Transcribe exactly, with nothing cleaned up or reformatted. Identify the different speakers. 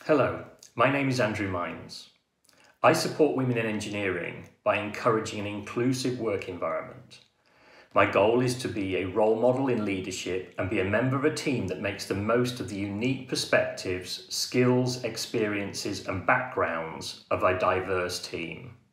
Speaker 1: Hello, my name is Andrew Mines. I support women in engineering by encouraging an inclusive work environment. My goal is to be a role model in leadership and be a member of a team that makes the most of the unique perspectives, skills, experiences and backgrounds of a diverse team.